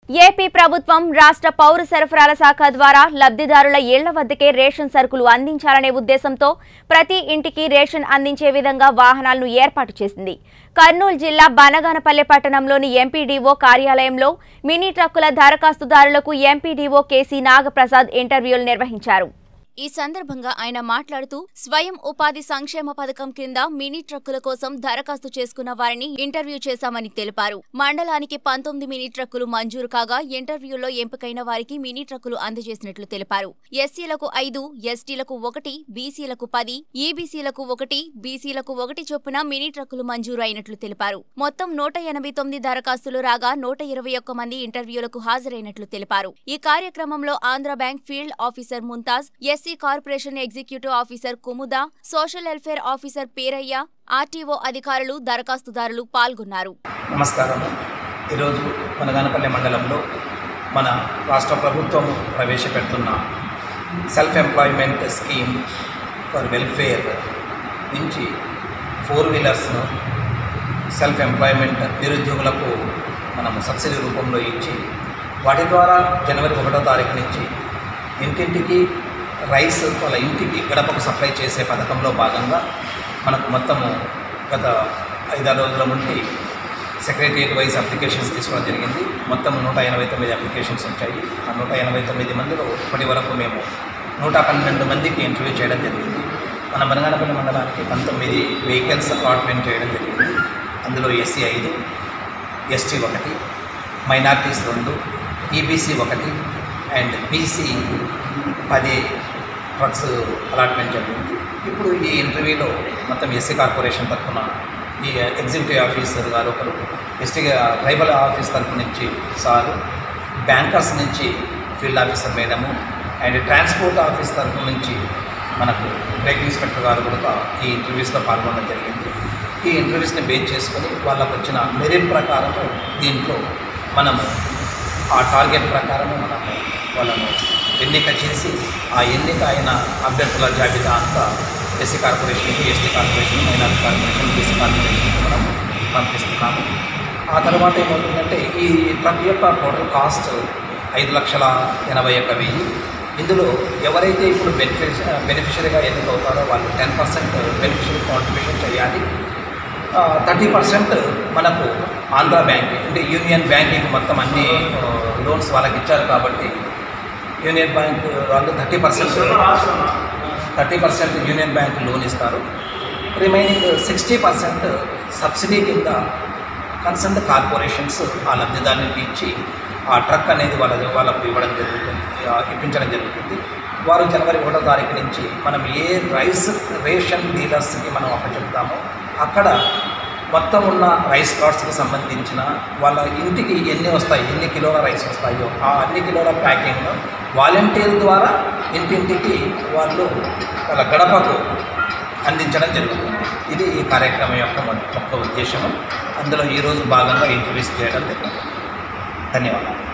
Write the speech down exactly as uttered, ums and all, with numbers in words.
AP ప్రభుత్వం రాష్ట్ర పౌర సరఫరాల శాఖ ద్వారా లబ్ధిదారుల ఇళ్ల వద్దకే రేషన్ సరుకులు అందించాలనే ఉద్దేశంతో ప్రతి ఇంటికి రేషన్ అందించే విధంగా వాహనాలను ఏర్పాటు చేసింది. కర్నూలు జిల్లా బనగానపల్లె పట్టణంలోని ఎంపీడీఓ కార్యాలయంలో మినీ ట్రక్కుల దరఖాస్తుదారులకు ఎంపీడీఓ కేసీ నాగప్రసాద్ ఇంటర్వ్యూలు నిర్వహించారు. ఈ సందర్భంగా ఆయన మాట్లాడుతూ స్వయం ఉపాధి సంక్షేమ పథకం కింద మినీ ట్రక్కుల కోసం దరఖాస్తు చేసుకున్న వారిని ఇంటర్వ్యూ చేశామని తెలిపారు. మండలానికి పంతొమ్మిది మినీ ట్రక్కులు మంజూరు కాగా ఇంటర్వ్యూలో ఎంపికైన వారికి మినీ ట్రక్కులు అందజేసినట్లు తెలిపారు. ఎస్సీలకు ఐదు, ఎస్టీలకు ఒకటి, బీసీలకు పది, ఈబీసీలకు ఒకటి, బీసీలకు ఒకటి చొప్పున మినీ ట్రక్కులు మంజూరు అయినట్లు తెలిపారు. మొత్తం నూట ఎనభై తొమ్మిది దరఖాస్తులు రాగా నూట ఇరవై ఒక్క మంది ఇంటర్వ్యూలకు హాజరైనట్లు తెలిపారు. ఈ కార్యక్రమంలో Andhra bank field officer Mumtaz, S corporation executive officer Kumuda, social welfare officer Perayya, RTO అధికారులు, దరఖాస్తుదారులు పాల్గొన్నారు. నమస్కారం. ఈరోజు బనగానపల్లె మండలంలో మన రాష్ట్ర ప్రభుత్వం ప్రవేశపెడుతున్న self employment scheme for welfare నుంచి ఫోర్ వీలర్స్ను సెల్ఫ్ ఎంప్లాయ్మెంట్ నిరుద్యోగులకు మనము సబ్సిడీ రూపంలో ఇచ్చి వాటి ద్వారా జనవరి ఒకటో తారీఖు నుంచి ఇంటింటికి రైస్ వాళ్ళ ఇంటికి గడపకు సప్లై చేసే పథకంలో భాగంగా మనకు మొత్తము గత ఐదారు రోజుల నుండి సెక్రటరియట్ వైజ్ అప్లికేషన్స్ తీసుకోవడం జరిగింది. మొత్తం నూట ఎనభై తొమ్మిది అప్లికేషన్స్ వచ్చాయి. ఆ నూట ఎనభై తొమ్మిది మందిలో ఇప్పటి వరకు మేము నూట పన్నెండు మందికి ఇంటర్వ్యూ చేయడం జరిగింది. మన బనగానపల్లి మండలానికి పంతొమ్మిది వెహికల్స్ అలాట్మెంట్ చేయడం జరిగింది. అందులో ఎస్సీ ఐదు, ఎస్టీ ఒకటి, మైనార్టీస్ రెండు, ఈబీసీ ఒకటి అండ్ బీసీ పది ట్రక్స్ అలాట్మెంట్ జరిగింది. ఇప్పుడు ఈ ఇంటర్వ్యూలో మొత్తం ఎస్సీ కార్పొరేషన్ తరఫున ఈ ఎగ్జిక్యూటివ్ ఆఫీసర్ గారు ఒకరు, ఎస్టీ ట్రైబల్ ఆఫీస్ తరఫు నుంచి సారు, బ్యాంకర్స్ నుంచి field officer madam and transport office తరఫు నుంచి మనకు బ్రేక్ ఇన్స్పెక్టర్ గారు కూడా ఈ ఇంటర్వ్యూస్లో పాల్గొనడం జరిగింది. ఈ ఇంటర్వ్యూస్ని బేస్ చేసుకొని వాళ్ళకు వచ్చిన మెరిట్ ప్రకారము దీంట్లో మనము ఆ టార్గెట్ ప్రకారము మనము వాళ్ళను ఎన్నిక చేసి ఆ ఎన్నిక అయిన అభ్యర్థుల జాబితా అంతా ఎస్సీ కార్పొరేషన్కి, ST corporation, minority corporation, BC కార్పొరేషన్కి మనం పంపిస్తున్నాము. ఆ తర్వాత ఏమవుతుందంటే ఈ ట్రక్ యొక్క టోటల్ కాస్ట్ ఐదు లక్షల ఎనభై ఒక్క వెయ్యి. ఇందులో ఎవరైతే ఇప్పుడు బెనిఫిష బెనిఫిషరీగా ఎన్నికవుతారో వాళ్ళు టెన్ పర్సెంట్ బెనిఫిషరీ కాంట్రిబ్యూషన్ చేయాలి. థర్టీ పర్సెంట్ మనకు ఆంధ్ర బ్యాంక్ అంటే యూనియన్ బ్యాంకింగ్ మొత్తం అన్ని లోన్స్ వాళ్ళకి ఇచ్చారు కాబట్టి యూనియన్ బ్యాంక్ వాళ్ళు thirty percent thirty percent union bank loan ఇస్తారు. రిమైనింగ్ సిక్స్టీ పర్సెంట్ సబ్సిడీ కింద కన్సర్న్ కార్పొరేషన్స్ ఆ లబ్ధిదారునికి ఇచ్చి ఆ ట్రక్ అనేది వాళ్ళ వాళ్ళకు ఇవ్వడం జరుగుతుంది, ఇప్పించడం జరుగుతుంది. వారు జనవరి ఒకటో తారీఖు నుంచి మనం ఏ రైస్ రేషన్ డీలర్స్కి మనం అప్పచెప్తామో అక్కడ మొత్తం ఉన్న రైస్ కార్డ్స్కి సంబంధించిన వాళ్ళ ఇంటికి ఎన్ని వస్తాయి, ఎన్ని కిలోల రైస్ వస్తాయో ఆ అన్ని కిలోల ప్యాకింగ్ను వాలంటీర్ ద్వారా ఇంటింటికి వాళ్ళు వాళ్ళ గడపకు అందించడం జరుగుతుంది. ఇది ఈ కార్యక్రమం యొక్క మొక్క ఉద్దేశము. అందులో ఈరోజు భాగంగా ఇంటర్వ్యూస్ చేయడం జరుగుతుంది. ధన్యవాదాలు.